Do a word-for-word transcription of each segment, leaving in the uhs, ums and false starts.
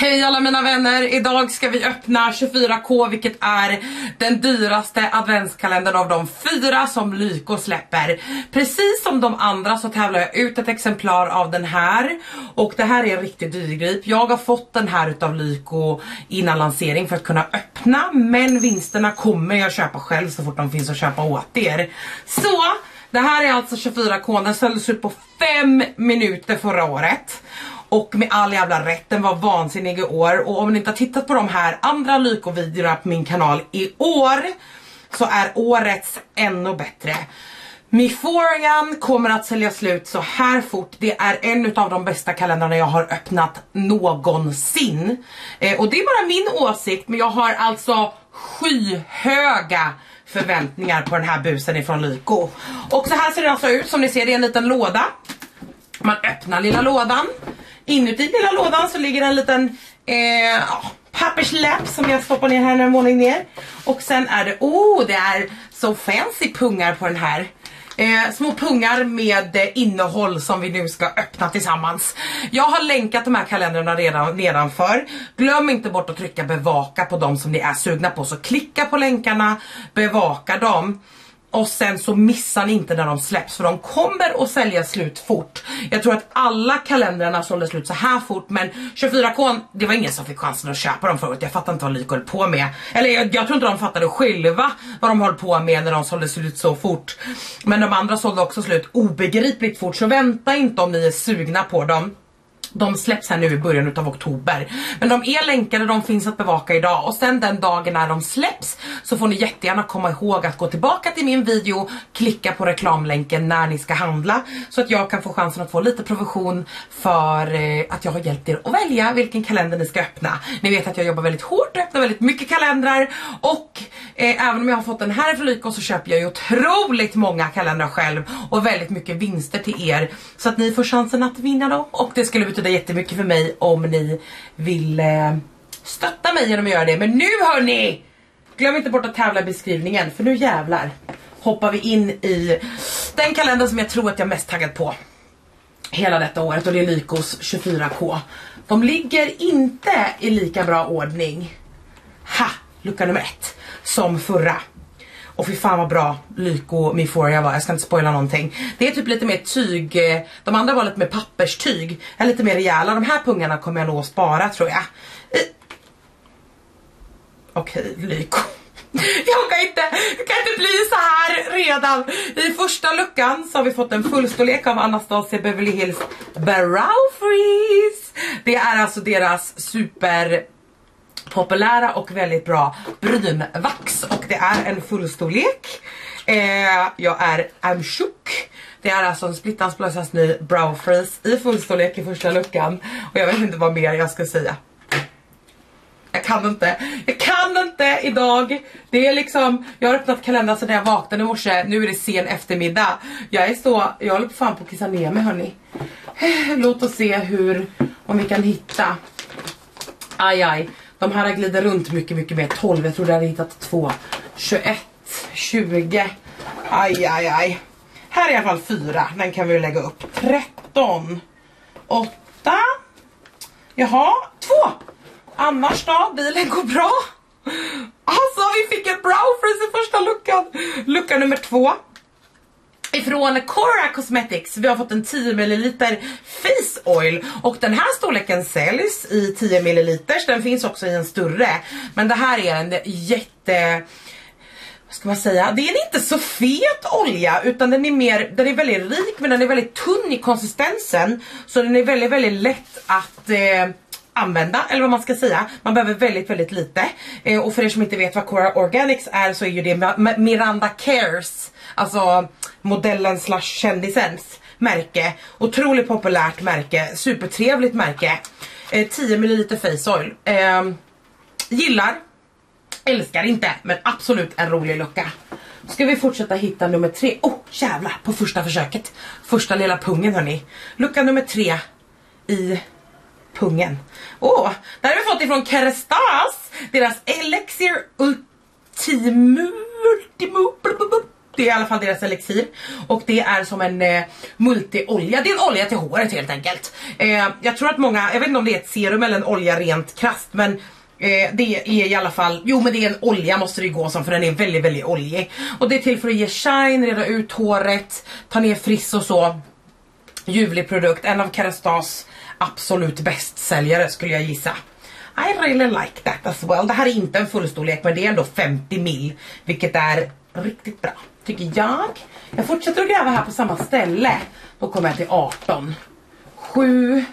Hej alla mina vänner, idag ska vi öppna tjugofyra K, vilket är den dyraste adventskalendern av de fyra som Lyko släpper. Precis som de andra så tävlar jag ut ett exemplar av den här, och det här är en riktigt dyrgrip. Jag har fått den här utav Lyko innan lansering för att kunna öppna, men vinsterna kommer jag köpa själv så fort de finns att köpa åt er. Så det här är alltså tjugofyra K, den såldes ut på fem minuter förra året. Och med all jävla rätt, den var vansinnig i år. Och om ni inte har tittat på de här andra Lyko-videorna på min kanal i år, så är årets ännu bättre. Miforian kommer att sälja slut så här fort. Det är en av de bästa kalendrarna jag har öppnat någonsin. Eh, och det är bara min åsikt, men jag har alltså skyhöga förväntningar på den här busen ifrån Lyko. Och så här ser det alltså ut, som ni ser, det är en liten låda. Man öppnar lilla lådan. Inuti lilla lådan så ligger en liten eh, pappersläpp som jag stoppar ner här en våning ner. Och sen är det, oh det är så fancy pungar på den här. Eh, små pungar med eh, innehåll som vi nu ska öppna tillsammans. Jag har länkat de här kalendrarna redan nedanför. Glöm inte bort att trycka bevaka på dem som ni är sugna på. Så klicka på länkarna, bevaka dem. Och sen så missar ni inte när de släpps, för de kommer att sälja slut fort. Jag tror att alla kalendrarna sålde slut så här fort, men tjugofyra K, det var ingen som fick chansen att köpa dem förut. Jag fattar inte vad Lyko höll på med. Eller jag, jag tror inte de fattade själva vad de höll på med när de sålde slut så fort. Men de andra sålde också slut obegripligt fort, så vänta inte om ni är sugna på dem. De släpps här nu i början av oktober. Men de är länkade, de finns att bevaka idag. Och sen den dagen när de släpps så får ni jättegärna komma ihåg att gå tillbaka till min video, klicka på reklamlänken när ni ska handla, så att jag kan få chansen att få lite provision för eh, att jag har hjälpt er att välja vilken kalender ni ska öppna. Ni vet att jag jobbar väldigt hårt och öppnar väldigt mycket kalendrar. Och eh, även om jag har fått den här från Lyko så köper jag ju otroligt många kalendrar själv. Och väldigt mycket vinster till er, så att ni får chansen att vinna dem. Och det skulle betyda det är jättemycket för mig om ni vill eh, stötta mig genom att göra det. Men nu hörni, glöm inte bort att tävla i beskrivningen, för nu jävlar hoppar vi in i den kalender som jag tror att jag är mest taggad på hela detta året, och det är Lykos tjugofyra K. De ligger inte i lika bra ordning, ha, lucka nummer ett, som förra. Och fy fan vad bra Lyko Miforia var, jag ska inte spoila någonting. Det är typ lite mer tyg, de andra var lite mer papperstyg, är lite mer rejäla. De här pungarna kommer jag nog att spara, tror jag. Okej, Lyko. Jag kan inte, jag kan inte bli så här redan. I första luckan så har vi fått en fullstorlek av Anastasia Beverly Hills Brow Freeze. Det är alltså deras super populära och väldigt bra brynvax, och det är en fullstorlek. Eh, jag är I'm shook. Det är alltså en splittans blösas ny brow freeze i fullstorlek i första luckan, och jag vet inte vad mer jag ska säga. Jag kan inte, jag kan inte idag. Det är liksom, jag har öppnat kalendern sedan jag vaknade i morse. Nu är det sen eftermiddag. Jag är så, jag håller på fan på att kissa ner mig hörni. Låt oss se hur, om vi kan hitta. Aj aj. De här glider runt mycket, mycket mer. tolv, jag tror jag hade hittat två. tjugoett, tjugo. Aj, aj, aj. Här är i alla fall fyra. Den kan vi lägga upp. tretton. åtta. Jaha, två. Annars då? Bilen går bra. Alltså, vi fick ett brow freeze i första luckan. Lucka nummer två. Ifrån Cora Cosmetics. Vi har fått en tio milliliter face oil. Och den här storleken säljs i tio milliliter. Den finns också i en större. Men det här är en jätte... Vad ska man säga? Det är inte så fet olja, utan den är mer, den är väldigt rik, men den är väldigt tunn i konsistensen. Så den är väldigt, väldigt lätt att... Eh, använda, eller vad man ska säga. Man behöver väldigt, väldigt lite. Eh, och för er som inte vet vad Cora Organics är, så är ju det Miranda Cares, alltså modellen slash kändisens märke. Otroligt populärt märke, supertrevligt märke. eh, tio milliliter face oil. eh, Gillar, älskar inte, men absolut en rolig lucka. Ska vi fortsätta hitta nummer tre. Åh, oh, jävlar, på första försöket. Första lilla pungen hörni. Lucka nummer tre i pungen. Åh, oh, där har vi fått ifrån Kerestas. Deras Elixir Ultimo Det är i alla fall deras elixir. Och det är som en eh, multiolja. Det är en olja till håret helt enkelt. Eh, jag tror att många, jag vet inte om det är ett serum eller en olja rent krasst. Men eh, det är i alla fall, jo men det är en olja måste det gå som, för den är väldigt väldigt oljig. Och det är till för att ge shine, reda ut håret, ta ner friss och så. Ljuvlig produkt, en av Kerastase absolut bästsäljare skulle jag gissa. I really like that as well. Det här är inte en fullstorlek men det är ändå femtio mil, vilket är riktigt bra tycker jag. Jag fortsätter att gräva här på samma ställe. Då kommer jag till arton. sju.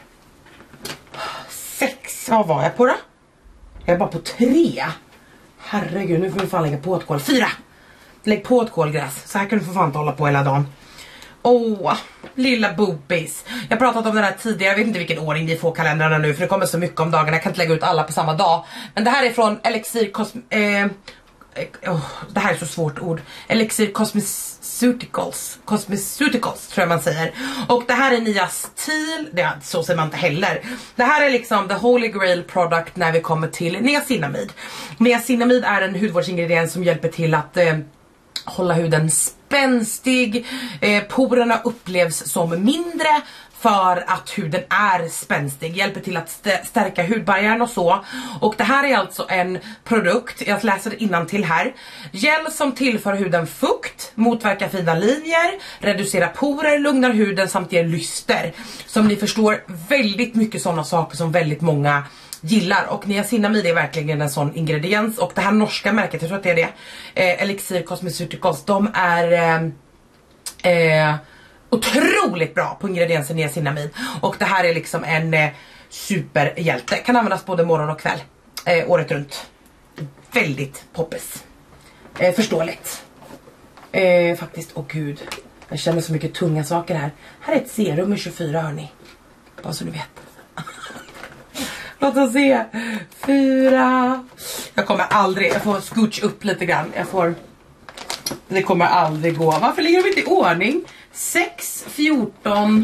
sex. Vad var jag på då? Jag är bara på tre. Herregud, nu får vi fan lägga på ett kol. fyra. Lägg på ett kolgräs. Så här kan du få fan inte hålla på hela dagen. Åh, oh, lilla boobies. Jag har pratat om den här tidigare, jag vet inte vilken ordning de får kalendrarna nu, för det kommer så mycket om dagarna, jag kan inte lägga ut alla på samma dag. Men det här är från Elixir Cosm... Eh, oh, det här är så svårt ord. Elixir Cosmeceuticals. Cosmeceuticals tror jag man säger. Och det här är Niacinamid, det så säger man inte heller. Det här är liksom the holy grail product när vi kommer till niacinamid. Niacinamid är en hudvårdsingrediens som hjälper till att eh, hålla huden spänstig, eh, porerna upplevs som mindre för att huden är spänstig, hjälper till att st- stärka hudbarriären och så. Och det här är alltså en produkt, jag läser innantill här. Gel som tillför huden fukt, motverkar fina linjer, reducerar porer, lugnar huden samt ger lyster. Som ni förstår, väldigt mycket sådana saker som väldigt många gillar. Och niacinamid är verkligen en sån ingrediens. Och det här norska märket, jag tror att det är det, eh, Elixir Cosmeceuticals, de är eh, eh, otroligt bra på ingrediensen niacinamid. Och det här är liksom en eh, superhjälte. Kan användas både morgon och kväll, eh, året runt. Väldigt poppis. eh, Förståeligt eh, faktiskt, åh gud, jag känner så mycket tunga saker här. Här är ett serum med tjugofyra, hörni, bara så ni vet. Låt oss se. Fyra. Jag kommer aldrig, jag får scooch upp lite grann. Jag får, det kommer aldrig gå. Varför ligger de inte i ordning? sex, fjorton,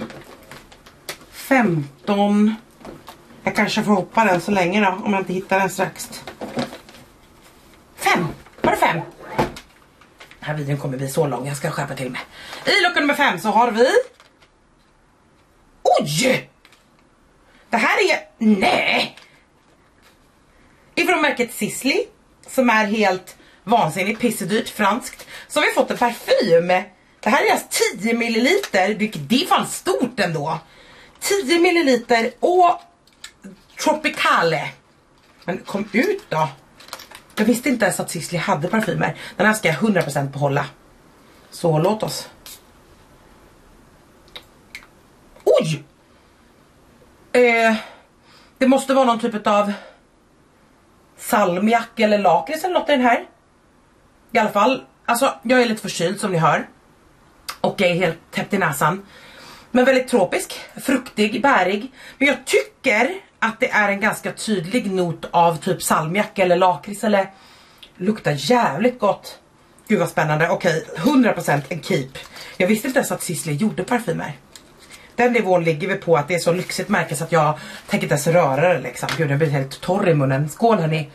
femton. Jag kanske får hoppa den så länge då, om jag inte hittar den strax. fem. Var det fem? Den här videon kommer bli så lång, jag ska skärpa till mig. I lucka nummer fem så har vi... Oj! Det här är, nej, ifrån märket Sisley, som är helt vansinnigt pissedyrt franskt. Så har vi fått en parfym. Det här är alltså tio milliliter, det är fan stort ändå. tio milliliter och Tropicale. Men kom ut då. Jag visste inte ens att Sisley hade parfymer. Den här ska jag hundra procent behålla. Så låt oss. Oj! Eh, det måste vara någon typ av salmiak eller lakrits eller något i den här. I alla fall, alltså jag är lite förkyld som ni hör. Och jag är helt täppt i näsan. Men väldigt tropisk, fruktig, bärig. Men jag tycker att det är en ganska tydlig not av typ salmiak eller lakrits, eller luktar jävligt gott. Gud vad spännande, okej, hundra procent en keep. Jag visste inte ens att Sisley gjorde parfymer. Den nivån ligger vi på att det är så lyxigt märke så att jag tänker inte ens röra det liksom. Gud, jag blir helt torr i munnen. Skål hörni.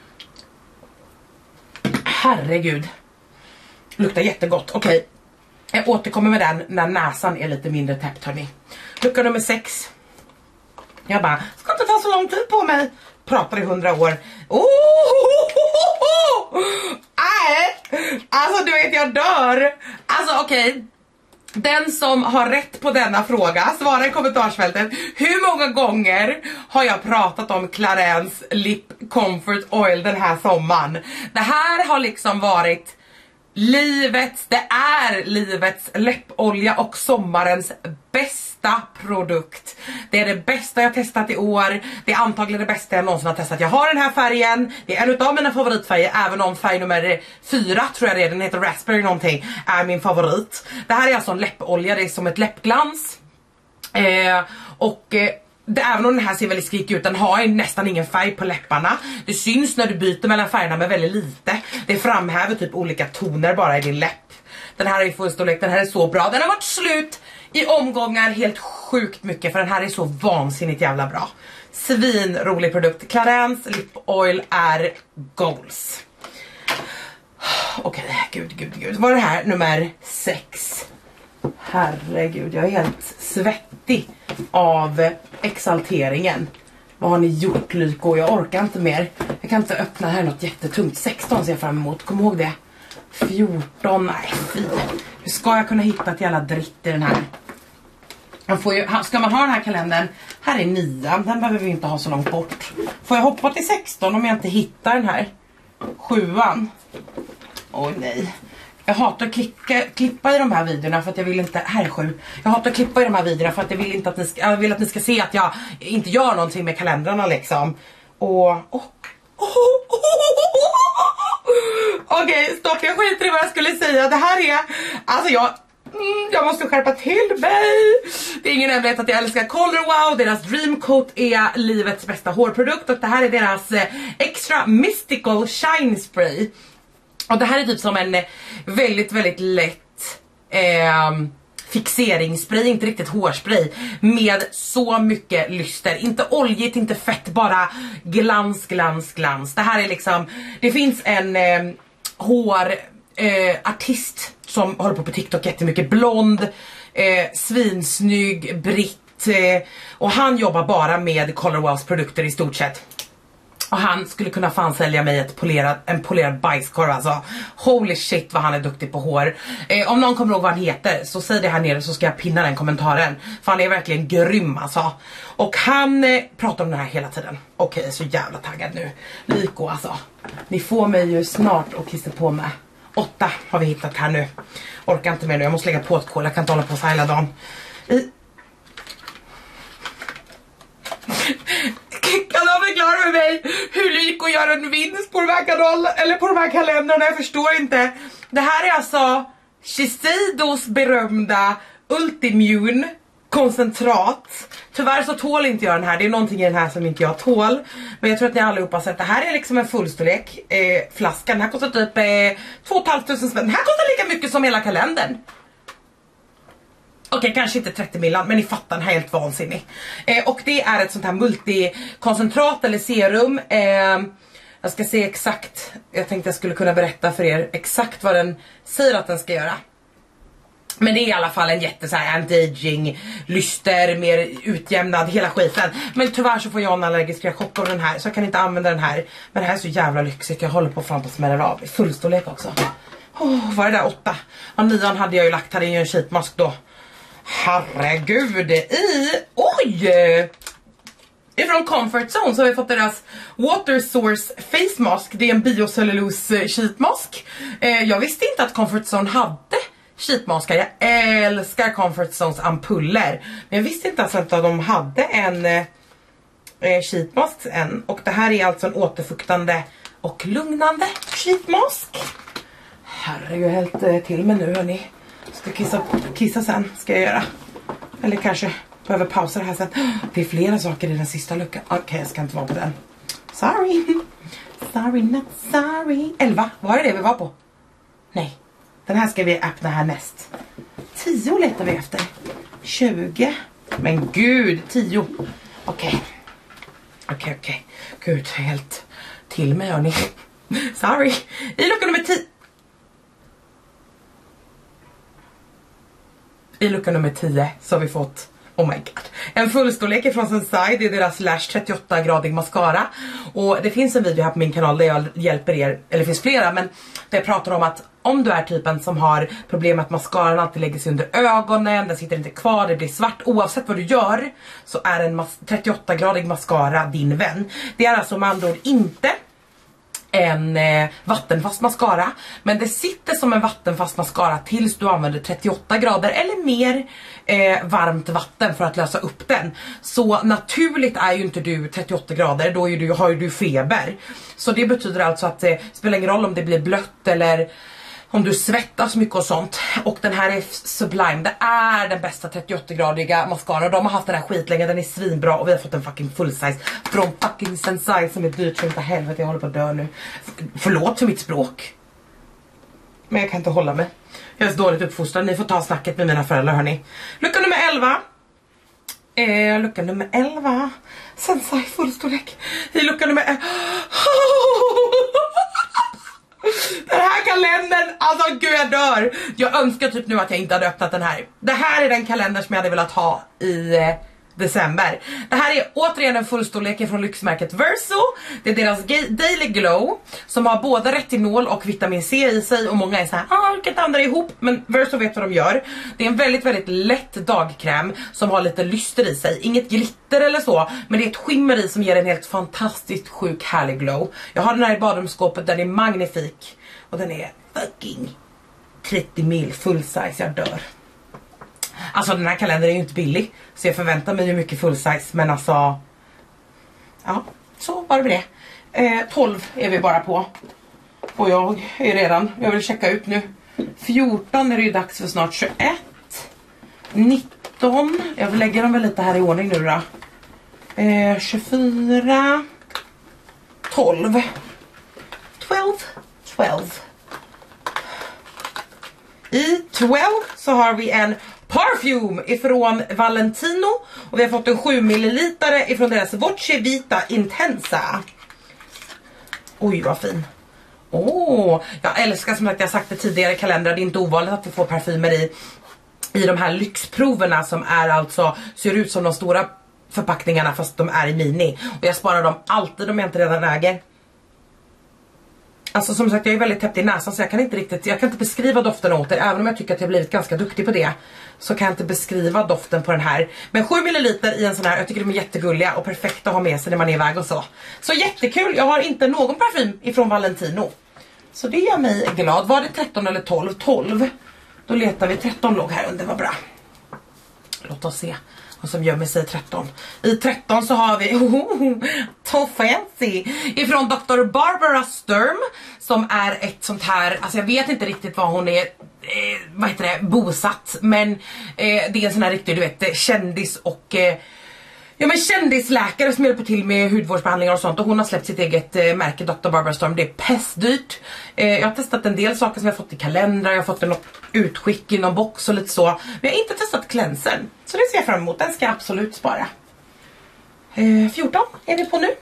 Herregud. Luktar jättegott. Okej. Jag återkommer med den när näsan är lite mindre täppt hörni. Lucka nummer sex. Jag bara, ska inte ta så lång tid på mig. Pratar i hundra år. Oh! Nej! Alltså du vet, jag dör. Alltså okej. Okay. Den som har rätt på denna fråga, svara i kommentarsfältet. Hur många gånger har jag pratat om Clarins Lip Comfort Oil den här sommaren? Det här har liksom varit livets, det är livets läppolja och sommarens bästa produkt. Det är det bästa jag testat i år. Det är antagligen det bästa jag någonsin har testat. Jag har den här färgen. Det är en av mina favoritfärger, även om färg nummer fyra tror jag det är, den heter Raspberry någonting, är min favorit. Det här är alltså en läppolja, det är som ett läppglans. Eh, och eh, det, även om den här ser väldigt skrik ut, den har nästan ingen färg på läpparna. Det syns när du byter mellan färgerna med väldigt lite. Det framhäver typ olika toner bara i din läpp. Den här är i fullstorlek, den här är så bra. Den har varit slut i omgångar helt sjukt mycket, för den här är så vansinnigt jävla bra. Svin rolig produkt. Clarins Lip Oil är goals. Okej, okay, gud, gud, gud. Vad är det här? Nummer sex. Herregud, jag är helt svettig av exalteringen. Vad har ni gjort, Lyko? Jag orkar inte mer. Jag kan inte öppna här något jättetungt. sexton ser jag fram emot, kom ihåg det. fjorton, nej fy. Hur ska jag kunna hitta ett jävla dritt i den här? Man får ju, ska man ha den här kalendern? Här är nian, den behöver vi inte ha så långt bort. Får jag hoppa till sexton om jag inte hittar den här? Sjuan. Åh nej. Jag hatar att klicka, klippa i de här videorna för att jag vill inte, här är sju. Jag hatar att klippa i de här videorna för att jag vill inte att ni ska, jag vill att ni ska se att jag inte gör någonting med kalendrarna liksom. Och, oh, oh, oh, oh, oh. Okej, okay, stopp, jag skiter i vad jag skulle säga. Det här är, alltså jag, mm, jag måste skärpa till mig. Det är ingen hemlighet att jag älskar Color Wow. Deras Dream Coat är livets bästa hårprodukt. Och det här är deras eh, Extra Mystical Shine Spray. Och det här är typ som en väldigt, väldigt lätt eh, fixeringsspray, inte riktigt hårspray, med så mycket lyster. Inte oljigt, inte fett, bara glans, glans, glans. Det här är liksom, det finns en eh, hårartist eh, som håller på på TikTok jättemycket, blond, eh, svinsnygg, britt, eh, och han jobbar bara med Color Wows produkter i stort sett. Och han skulle kunna fan sälja mig ett polerad, en polerad bajskorv alltså. Holy shit vad han är duktig på hår. Eh, om någon kommer ihåg vad han heter så säg det här nere så ska jag pinna den kommentaren. För han är verkligen grym alltså. Och han eh, pratar om det här hela tiden. Okej, okay, så jävla taggad nu. Lyko alltså. Ni får mig ju snart att kissa på mig. Åtta har vi hittat här nu. Orkar inte mer nu, jag måste lägga på ett kol. Jag kan inte hålla på så hela dagen. I... Kan du förklara för mig hur Lyko gör en vinst på de här kanalerna eller på de här kalendrarna? Jag förstår inte. Det här är alltså Shiseidos berömda Ultimune koncentrat. Tyvärr så tål inte jag den här. Det är någonting i den här som inte jag tål. Men jag tror att ni allihopa har sett. Det här är liksom en fullstorlek eh, flaska. Den här kostar typ eh, två tusen fem hundra spänn. Den här kostar lika mycket som hela kalendern. Okej, okay, kanske inte trettio miljoner, men ni fattar, den här är helt vansinnig. Eh, och det är ett sånt här multikoncentrat eller serum. Eh, jag ska se exakt, jag tänkte jag skulle kunna berätta för er exakt vad den säger att den ska göra. Men det är i alla fall en jätte så här anti-aging, lyster, mer utjämnad, hela skiten. Men tyvärr så får jag en allergisk chock av den här, så jag kan inte använda den här. Men det här är så jävla lyxigt, jag håller på fram på att smälla av. Fullstorlek också. Oh, vad är det där, åtta? Och nian hade jag ju lagt, hade ju en sheetmask då. Herregud, i, oj! Ifrån Comfort Zone så har vi fått deras Water Source Face Mask. Det är en biocellulose sheetmask. eh, Jag visste inte att Comfort Zone hade sheetmaskar. Jag älskar Comfort Zones ampuller, men jag visste inte ens att de hade en eh, sheetmask än. Och det här är alltså en återfuktande och lugnande sheetmask. Herregud, helt eh, till mig nu hörni. Ska kissa, kissa sen, ska jag göra. Eller kanske behöver pausa det här sen. Det är flera saker i den sista luckan. Okej, okay, jag ska inte vara på den. Sorry. Sorry, not sorry. elva, var är det vi var på? Nej, den här ska vi öppna här näst. tio letar vi efter. tjugo. Men gud, tio. Okej. Okay. Okej, okay, okej. Okay. Gud, helt till mig hörni. Sorry. I lucka nummer tio. I lucka nummer tio så har vi fått, oh my god, en fullstorlek från Sensai. Det är deras Lash trettioåtta gradig mascara. Och det finns en video här på min kanal där jag hjälper er, eller det finns flera, men där jag pratar om att om du är typen som har problem med att mascaran alltid lägger sig under ögonen, den sitter inte kvar, det blir svart, oavsett vad du gör så är en trettioåtta gradig mascara din vän. Det är alltså med andra ord inte en eh, vattenfast mascara, men det sitter som en vattenfast mascara tills du använder trettioåtta grader eller mer eh, varmt vatten för att lösa upp den. Så naturligt är ju inte du trettioåtta grader, då är du, har ju du feber. Så det betyder alltså att det eh, spelar ingen roll om det blir blött eller om du svettas mycket och sånt. Och den här är Sublime. Det är den bästa trettioåtta-gradiga mascara. De har haft den här skitlänge. Den är svinbra. Och vi har fått en fucking full size från fucking Sensai som är dyrt som inte helvete. Jag håller på att dö nu. Förlåt för mitt språk. Men jag kan inte hålla mig. Jag är så dåligt uppfostrad. Ni får ta snacket med mina föräldrar hörni. Lucka nummer elva. Eh, lucka nummer elva. Sensai fullstorlek. I lucka nummer elva. Den här Alltså gud jag dör. Jag önskar typ nu att jag inte hade öppnat den här. Det här är den kalender som jag hade velat ha i eh, december. Det här är återigen en fullstorlek från lyxmärket Verso. Det är deras Daily Glow som har både retinol och vitamin C i sig. Och många är så här, ah, vilket andra ihop. Men Verso vet vad de gör. Det är en väldigt väldigt lätt dagkräm som har lite lyster i sig. Inget glitter eller så, men det är ett skimmer i som ger en helt fantastiskt sjuk härlig glow. Jag har den här i badrumsskåpet, den är magnifik. Och den är fucking trettio mil full size, jag dör. Alltså den här kalendern är ju inte billig, så jag förväntar mig ju mycket full size. Men alltså, ja, så var det med det. eh, tolv är vi bara på. Och jag är redan, jag vill checka ut nu. fjorton är det ju dags för snart. Tjugoett, nitton, jag vill lägga dem väl lite här i ordning nu då. eh, tjugofyra, tolv, tolv, tolv. I tolv så har vi en parfum ifrån Valentino. Och vi har fått en sju milliliter ifrån deras Voce Vita Intensa. Oj vad fin. Åh, oh, jag älskar som sagt, jag sagt det tidigare i kalendrar. Det är inte ovanligt att vi får parfymer i I de här lyxproverna som är alltså, ser ut som de stora förpackningarna fast de är i mini. Och jag sparar dem alltid om jag inte redan äger. Alltså som sagt, jag är väldigt täppt i näsan så jag kan inte riktigt, jag kan inte beskriva doften åt er. Även om jag tycker att jag blivit ganska duktig på det, så kan jag inte beskriva doften på den här. Men sju milliliter i en sån här, jag tycker de är jättegulliga och perfekta att ha med sig när man är iväg och så. Så jättekul, jag har inte någon parfym ifrån Valentino. Så det gör mig glad. Var det tretton eller tolv? tolv. Då letar vi, tretton låg här under, vad bra. Låt oss se vad som gömmer sig i tretton. I tretton så har vi oh, To Fancy ifrån doktor Barbara Sturm, som är ett sånt här, alltså jag vet inte riktigt vad hon är, eh, vad heter det, bosatt, men eh, det är en sån här riktig, du vet, kändis och eh, ja men kändisläkare som hjälper till med hudvårdsbehandlingar och sånt. Och hon har släppt sitt eget eh, märke doktor Barbara Sturm. Det är pestdyrt. eh, Jag har testat en del saker som jag har fått i kalendrar. Jag har fått en utskick i någon box och lite så. Men jag har inte testat cleansen, så det ser jag fram emot, den ska jag absolut spara. eh, fjorton är vi på nu.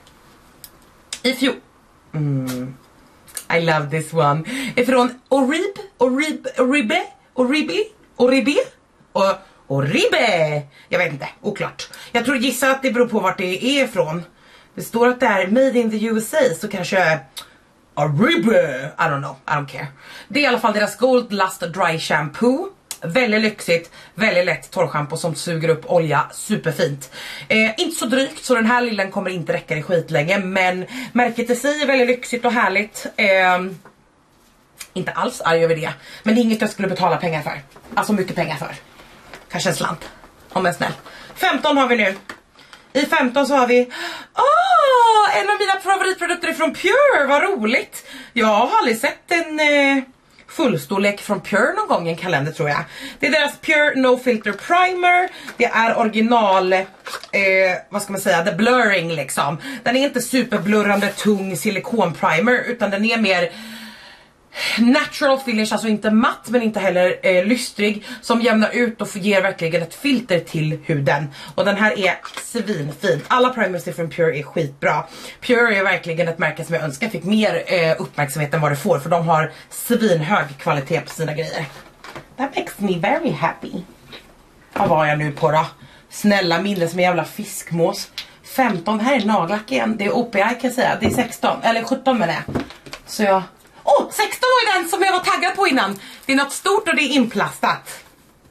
I fjol mm. I love this one. Ifrån Orib Orib Oribe Oribe Oribe och Oribe! Jag vet inte, oklart. Jag tror gissa att det beror på vart det är ifrån. Det står att det är made in the U S A, så kanske Oribe, I don't know, I don't care. Det är i alla fall deras Gold Lust Dry Shampoo. Väldigt lyxigt, väldigt lätt torrschampo som suger upp olja, superfint. eh, Inte så drygt, så den här lillen kommer inte räcka i skit länge. Men märket i sig är väldigt lyxigt och härligt. eh, Inte alls arg över det, men det är inget jag skulle betala pengar för. Alltså mycket pengar för. Kanske en slant, om en snäll. femton har vi nu. I femton så har vi oh, en av mina favoritprodukter från Pure, vad roligt. Jag har aldrig sett en eh, fullstorlek från Pure någon gång i en kalender, tror jag. Det är deras Pure No Filter Primer. Det är original, eh, vad ska man säga, the blurring liksom. Den är inte superblurrande tung silikonprimer, utan den är mer natural finish, alltså inte matt men inte heller eh, lystrig, som jämnar ut och ger verkligen ett filter till huden. Och den här är svinfin. Alla primers från Pure är skitbra. Pure är verkligen ett märke som jag önskar fick mer eh, uppmärksamhet än vad det får, för de har svinhög kvalitet på sina grejer. That makes me very happy. Vad var jag nu på då? Snälla minne som en jävla fiskmås. femton, här är nagellack igen. Det är O P I kan jag säga. Det är sexton, eller sjutton menar jag. Så jag Åh, oh, sexton var ju den som jag var taggad på innan. Det är något stort och det är inplastat.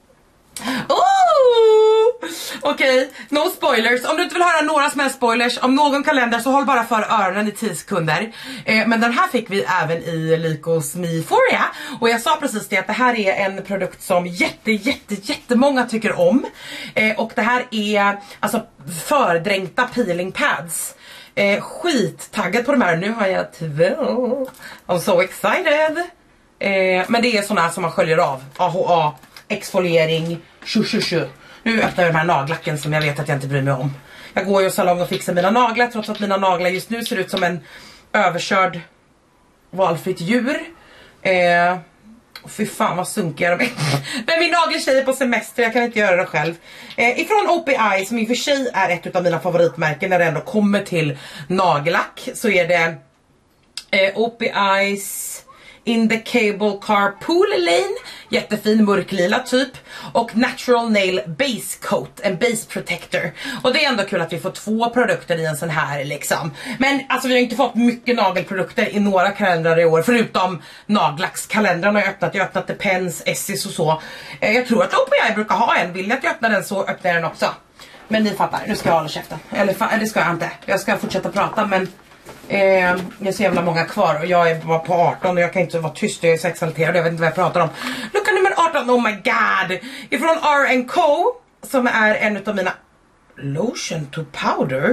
Oh! Okej, okay. No spoilers. Om du inte vill höra några som helst spoilers om någon kalender, så håll bara för öronen i tio sekunder. eh, Men den här fick vi även i Lykos Miforia. Och jag sa precis det, att det här är en produkt som jätte, jätte, jättemånga tycker om. eh, Och det här är alltså fördränkta peeling pads. Eh, skittaggad på de här. Nu har jag två. I'm so excited. eh, Men det är såna här som man sköljer av. A H A, exfoliering, shu shu shu. Nu öppnar jag den här naglacken som jag vet att jag inte bryr mig om. Jag går ju i salong och fixar mina naglar, trots att mina naglar just nu ser ut som en överkörd valfritt djur. eh, Fy fan vad sunkiga de är. Men min nageltjej är på semester, jag kan inte göra det själv. eh, Ifrån O P I, som i och för sig är ett av mina favoritmärken när det ändå kommer till nagellack, så är det eh, O P I's In the Cable Car Pool Lane. Jättefin mörklila typ. Och Natural Nail Base Coat, en base protector. Och det är ändå kul att vi får två produkter i en sån här liksom. Men alltså vi har inte fått mycket nagelprodukter i några kalendrar i år. Förutom nagellackskalendern har jag öppnat. Jag har öppnat Depends, Essis och så. eh, Jag tror att O P I brukar ha en. Vill ni att jag öppnar den så öppnar jag den också. Men ni fattar, nu ska jag hålla käften. Eller, eller det ska jag inte. Jag ska fortsätta prata men eh, jag är så jävla många kvar. Och jag är bara på arton och jag kan inte vara tyst. Jag är så exalterad, jag vet inte vad jag pratar om. Lucka nummer arton, oh my god. Ifrån R and Co, som är en av mina lotion to powder.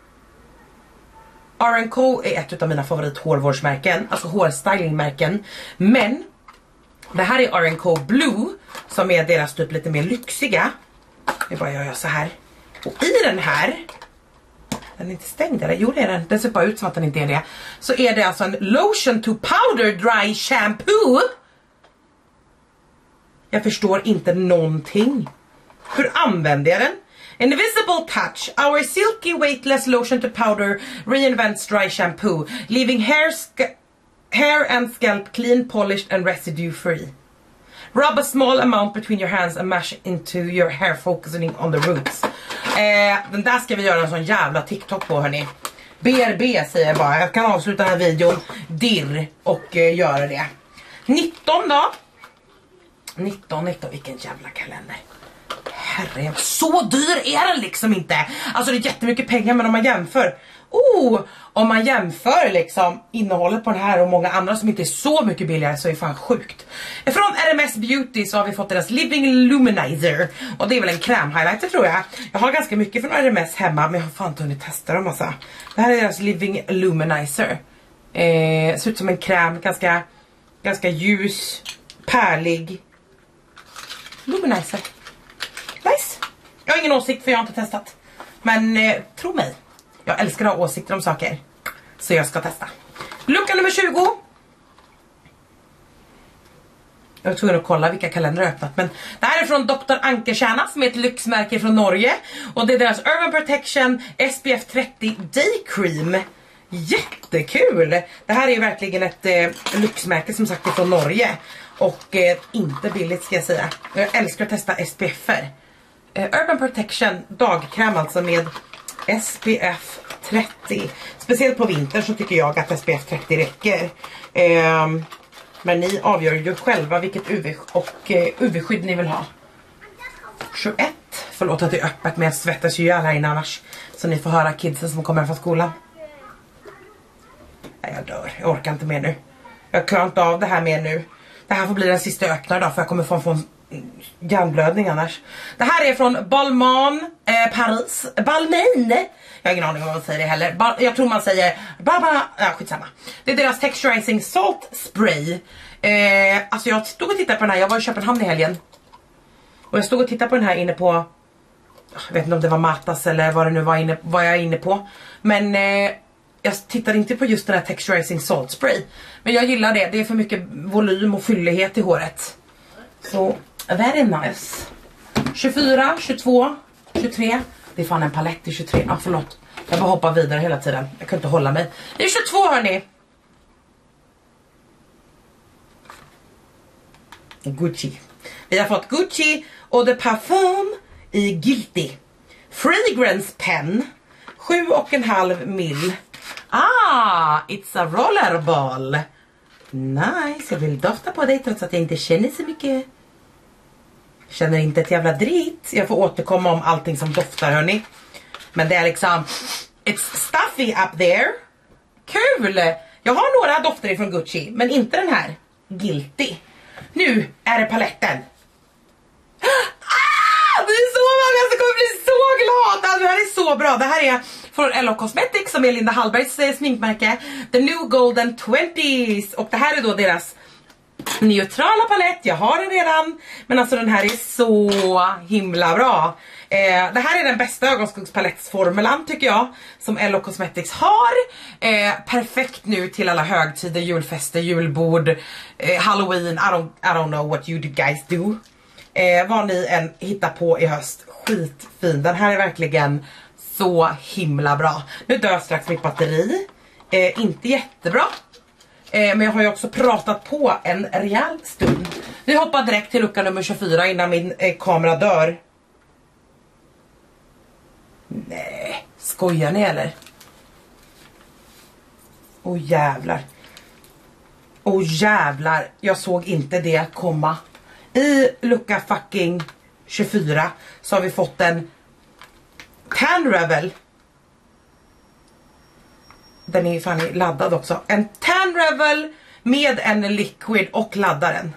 R and Co är ett av mina favorit hårvårdsmärken. Alltså hårstylingmärken. Men det här är R and Co Blue, som är deras typ lite mer lyxiga. Jag bara gör jag så här. Och i den här, den är inte stängd eller? Jo det är den, den ser bara ut som att den inte är det. Så är det alltså en lotion to powder dry shampoo. Jag förstår inte någonting. Hur använder jag den? Invisible touch, our silky weightless lotion to powder reinvents dry shampoo, leaving hair, hair and scalp clean, polished and residue free. Rub a small amount between your hands and mash into your hair, focusing on the roots. Eh, den där ska vi göra en sån jävla TikTok på, hörni. B R B säger jag bara. Jag kan avsluta den här videon dirr och eh, göra det. nitton då. nitton, nitton, vilken jävla kalender. Herre, så dyr är den liksom inte. Alltså det är jättemycket pengar, men om man jämför. Oh, om man jämför liksom innehållet på den här och många andra som inte är så mycket billigare, så är det fan sjukt. Från R M S Beauty så har vi fått deras Living Luminizer. Och det är väl en krämhighlighter tror jag. Jag har ganska mycket från R M S hemma, men jag har fan inte hunnit testa dem alltså. Det här är deras Living Luminizer. eh, Ser ut som en kräm, ganska, ganska ljus, pärlig Luminizer. Nice. Jag har ingen åsikt för jag har inte testat. Men eh, tro mig, jag älskar att ha åsikter om saker. Så jag ska testa. Lucka nummer tjugo. Jag var tvungen att kolla vilka kalendrar jag öppnat. Men det här är från doktor Ankertjärna, som är ett lyxmärke från Norge. Och det är deras Urban Protection S P F trettio Day Cream. Jättekul. Det här är ju verkligen ett eh, lyxmärke som sagt från Norge. Och eh, inte billigt ska jag säga. Jag älskar att testa S P F-er. eh, Urban Protection dagkräm alltså med S P F trettio. Speciellt på vinter så tycker jag att S P F trettio räcker. eh, Men ni avgör ju själva vilket U V och eh, U V-skydd ni vill ha. tjugoett. Förlåt att det är öppet, men jag svettas ju här inne annars. Så ni får höra kidsen som kommer hem från skolan. Nej, jag dör, jag orkar inte mer nu. Jag klarar inte av det här mer nu. Det här får bli den sista jag öppnar idag, för jag kommer få, få en hjärnblödning annars. Det här är från Balmain eh, Paris. Balmain. Jag har ingen aning om vad man säger det heller. Ba jag tror man säger Baba. Ja, skitsamma. Det är deras Texturizing Salt Spray. Eh, alltså jag stod och tittade på den här. Jag var i Köpenhamn i helgen. Och jag stod och tittade på den här inne på, jag vet inte om det var Matas eller vad det nu var, inne, vad jag är inne på. Men eh, jag tittade inte på just den här Texturizing Salt Spray. Men jag gillar det. Det är för mycket volym och fyllighet i håret. Så, very nice. tjugofyra, tjugotvå, tjugotre. Det är fan en palett i tjugotre. Ah, förlåt. Jag bara hoppar vidare hela tiden. Jag kan inte hålla mig. Det är tjugotvå, hörni. Gucci. Vi har fått Gucci och de Parfum i Guilty. Fragrance pen. Sju och en halv mil. Ah, it's a rollerball. Nice, jag vill dofta på dig trots att jag inte känner så mycket. Känner inte ett jävla drit. Jag får återkomma om allting som doftar, hörni. Men det är liksom, it's stuffy up there. Kul! Jag har några dofter ifrån Gucci, men inte den här. Guilty. Nu är det paletten. Ah, det är så många som kommer bli så glada. Det här är så bra. Det här är från L O Cosmetics, som är Linda Hallbergs eh, sminkmärke. The New Golden tjugo's. Och det här är då deras neutrala palett. Jag har den redan. Men alltså den här är så himla bra. Eh, det här är den bästa ögonskuggspalettsformulan tycker jag, som L O Cosmetics har. eh, Perfekt nu till alla högtider, julfester, julbord, eh, Halloween. I don't, I don't know what you guys do. eh, Vad ni än hittar på i höst. Skitfin, den här är verkligen så himla bra. Nu dör strax mitt batteri. eh, Inte jättebra. eh, men jag har ju också pratat på en rejäl stund. Vi hoppar direkt till lucka nummer tjugofyra innan min eh, kamera dör. Nej, skojar ni eller? Åh oh, jävlar. Åh oh, jävlar, jag såg inte det komma. I lucka fucking tjugofyra så har vi fått en Tan Revel. Den är ju fan laddad också. En Tan Revel med en liquid och laddaren.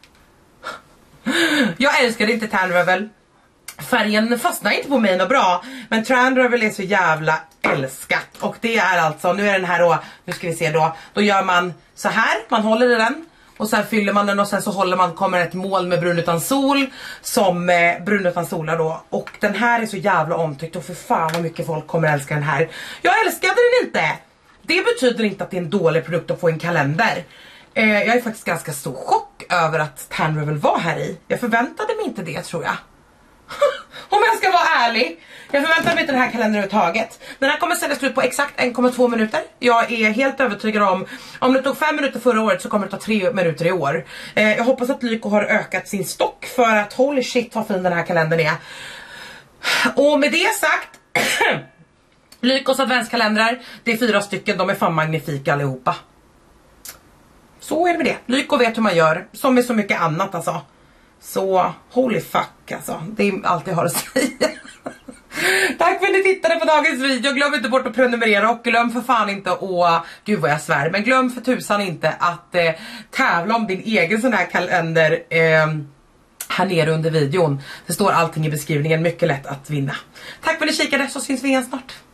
Jag älskar inte Tan Revel. Färgen fastnar inte på mig något bra. Men Tan Revel är så jävla älskat. Och det är alltså, nu är den här då, nu ska vi se då. Då gör man så här, man håller i den. Och sen fyller man den och sen så håller man, kommer ett moln med brun utan sol. Som eh, brun utan solar då. Och den här är så jävla omtyckt. Och för fan vad mycket folk kommer älska den här. Jag älskade den inte. Det betyder inte att det är en dålig produkt att få en kalender. Eh, jag är faktiskt ganska stor chock över att Tan Revel var här i. Jag förväntade mig inte det tror jag. Om jag ska vara ärlig. Jag förväntar mig inte den här kalendern överhuvudtaget. Den här kommer säljas ut på exakt en komma två minuter. Jag är helt övertygad om, om det tog fem minuter förra året så kommer det ta tre minuter i år. eh, Jag hoppas att Lyko har ökat sin stock. För att holy shit vad fin den här kalendern är. Och med det sagt Lykos adventskalendrar, det är fyra stycken, de är fan magnifika allihopa. Så är det med det. Lyko vet hur man gör, som med så mycket annat alltså. Så holy fuck alltså, det är allt jag har att säga. Tack för att ni tittade på dagens video. Glöm inte bort att prenumerera och glöm för fan inte att, gud vad jag svär, men glöm för tusan inte att eh, tävla om din egen sån här kalender eh, här nere under videon. Det står allting i beskrivningen, mycket lätt att vinna. Tack för att ni kikade, så syns vi igen snart.